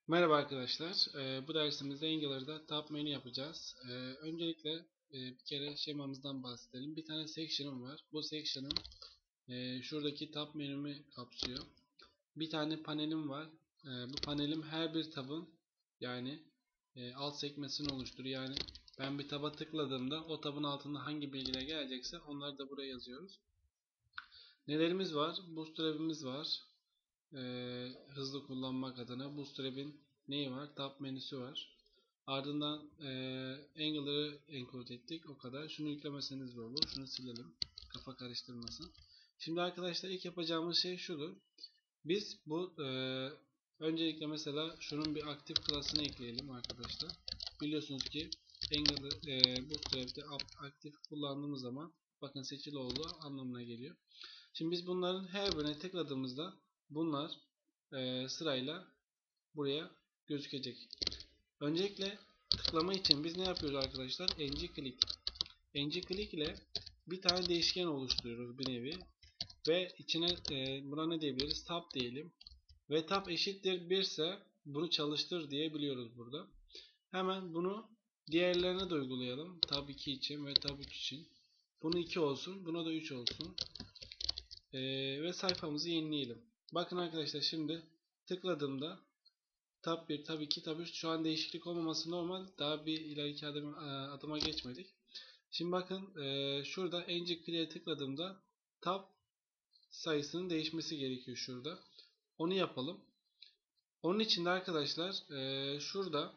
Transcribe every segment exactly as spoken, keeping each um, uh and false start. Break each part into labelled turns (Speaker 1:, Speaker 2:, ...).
Speaker 1: Merhaba arkadaşlar. Ee, bu dersimizde Angular'da tab menü yapacağız. Ee, öncelikle e, bir kere şemamızdan bahsedelim. Bir tane section'ım var. Bu section'ım e, şuradaki tab menümü kapsıyor. Bir tane panelim var. Ee, bu panelim her bir tabın yani e, alt sekmesini oluşturuyor. Yani ben bir taba tıkladığımda o tabın altında hangi bilgiler gelecekse onları da buraya yazıyoruz. Nelerimiz var? Bootstrap'imiz var. Ee, hızlı kullanmak adına Bootstrap'in neyi var? Tab menüsü var. Ardından e, Angular'ı encode ettik. O kadar. Şunu yüklemeseniz de olur. Şunu silelim. Kafa karıştırmasın. Şimdi arkadaşlar ilk yapacağımız şey şudur. Biz bu e, öncelikle mesela şunun bir aktif klasını ekleyelim arkadaşlar. Biliyorsunuz ki Angular e, Bootstrap'te aktif kullandığımız zaman bakın seçili olduğu anlamına geliyor. Şimdi biz bunların her birine tıkladığımızda bunlar e, sırayla buraya gözükecek. Öncelikle tıklama için biz ne yapıyoruz arkadaşlar? ng-click. ng-click ile bir tane değişken oluşturuyoruz bir nevi. Ve içine e, buna ne diyebiliriz? Tab diyelim. Ve tab eşittir bir ise bunu çalıştır diyebiliyoruz burada. Hemen bunu diğerlerine de uygulayalım. Tab iki için ve tab üç için. Bunu iki olsun. Buna da üç olsun. Ee, ve sayfamızı yenileyelim. Bakın arkadaşlar şimdi tıkladığımda tab bir, tab iki, tab üç şu an değişiklik olmaması normal. Daha bir ileriki adım, adıma geçmedik. Şimdi bakın e, şurada ng-clear'e tıkladığımda tab sayısının değişmesi gerekiyor şurada. Onu yapalım. Onun için de arkadaşlar e, şurada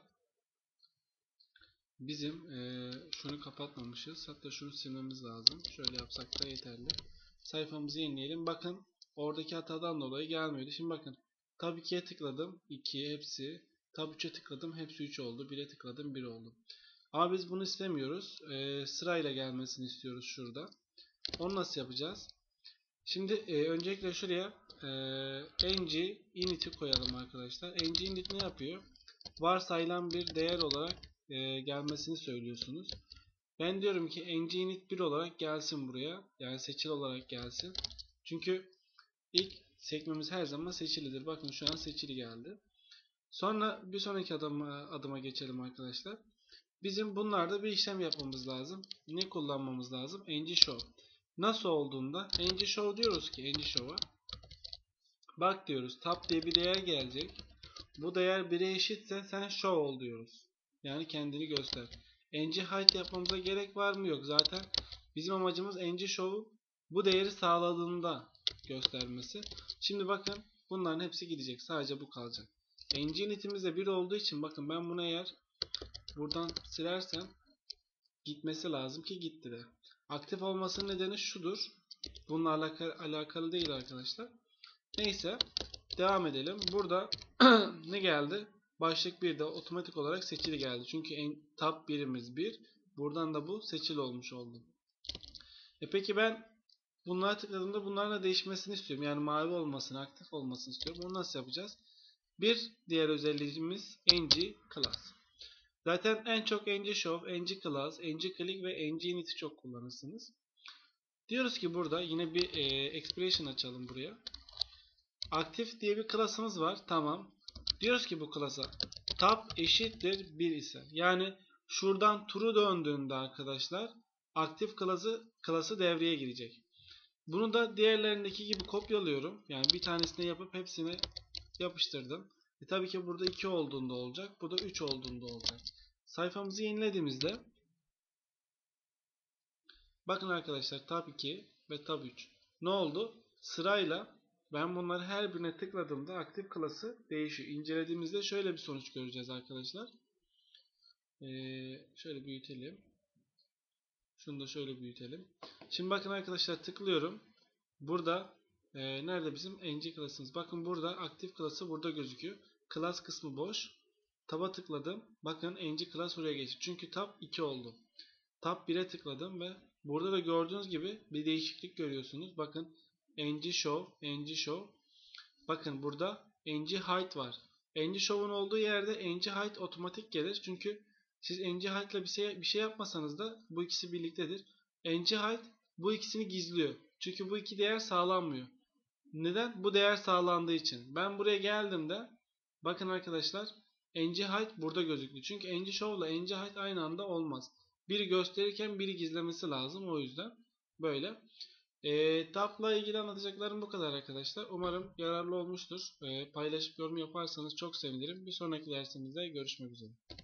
Speaker 1: bizim e, şunu kapatmamışız. Hatta şunu silmemiz lazım. Şöyle yapsak da yeterli. Sayfamızı yenileyelim. Bakın oradaki hatadan dolayı gelmiyordu. Şimdi bakın tab ikiye tıkladım. iki hepsi. Tab üçe tıkladım. Hepsi üç oldu. bire tıkladım. bir oldu. Ama biz bunu istemiyoruz. E, sırayla gelmesini istiyoruz şurada. Onu nasıl yapacağız? Şimdi e, öncelikle şuraya e, ng init'i koyalım arkadaşlar. ng init ne yapıyor? Varsayılan bir değer olarak e, gelmesini söylüyorsunuz. Ben diyorum ki ng init bir olarak gelsin buraya. Yani seçili olarak gelsin. Çünkü ilk sekmemiz her zaman seçilidir. Bakın şu an seçili geldi. Sonra bir sonraki adıma, adıma geçelim arkadaşlar. Bizim bunlarda bir işlem yapmamız lazım. Ne kullanmamız lazım? ng-show. Nasıl olduğunda ng-show diyoruz ki ng-show'a bak diyoruz tab diye bir değer gelecek. Bu değer bire eşitse sen show ol diyoruz. Yani kendini göster. ng-height yapmamıza gerek var mı? Yok. Zaten bizim amacımız ng-show'u bu değeri sağladığında göstermesi. Şimdi bakın bunların hepsi gidecek. Sadece bu kalacak. ng-init'imiz de bir olduğu için bakın ben bunu eğer buradan silersem gitmesi lazım ki gitti de. Aktif olmasının nedeni şudur. Bununla alakalı, alakalı değil arkadaşlar. Neyse. Devam edelim. Burada ne geldi? Başlık bir de otomatik olarak seçili geldi. Çünkü en, tab birimiz bir. Buradan da bu seçili olmuş oldu. E peki ben bunlara tıkladığımda bunların da değişmesini istiyorum. Yani mavi olmasını, aktif olmasını istiyorum. Onu nasıl yapacağız? Bir diğer özelliğimiz ng-class. Zaten en çok ng-show, ng-class, ng-click ve ng-init'i çok kullanırsınız. Diyoruz ki burada yine bir e, expression açalım buraya. Aktif diye bir klasımız var. Tamam. Diyoruz ki bu klasa tab eşittir bir ise. Yani şuradan true döndüğünde arkadaşlar aktif klası, klası devreye girecek. Bunu da diğerlerindeki gibi kopyalıyorum. Yani bir tanesini yapıp hepsini yapıştırdım. E tabii ki burada iki olduğunda olacak. Bu da üç olduğunda olacak. Sayfamızı yenilediğimizde bakın arkadaşlar tab iki ve tab üç. Ne oldu? Sırayla ben bunları her birine tıkladığımda aktif klası değişiyor. İncelediğimizde şöyle bir sonuç göreceğiz arkadaşlar. Ee, şöyle büyütelim. Şunu da şöyle büyütelim. Şimdi bakın arkadaşlar tıklıyorum. Burada e, nerede bizim ng klasımız? Bakın burada aktif klası burada gözüküyor. Class kısmı boş. Tab'a tıkladım. Bakın ng class oraya geçti. Çünkü tab iki oldu. Tab bire tıkladım ve burada da gördüğünüz gibi bir değişiklik görüyorsunuz. Bakın ng-show, ng-show. Bakın burada ng-height var. ng-show'un olduğu yerde ng-height otomatik gelir. Çünkü siz ng-height ile bir şey, bir şey yapmasanız da bu ikisi birliktedir. ng-height bu ikisini gizliyor. Çünkü bu iki değer sağlanmıyor. Neden? Bu değer sağlandığı için. Ben buraya geldiğimde Bakın arkadaşlar, N G Hide burada gözüktü. Çünkü N G Show ile N G Hide aynı anda olmaz. Biri gösterirken biri gizlemesi lazım. O yüzden böyle. E, tabla ilgili anlatacaklarım bu kadar arkadaşlar. Umarım yararlı olmuştur. E, paylaşıp yorum yaparsanız çok sevinirim. Bir sonraki dersimizde görüşmek üzere.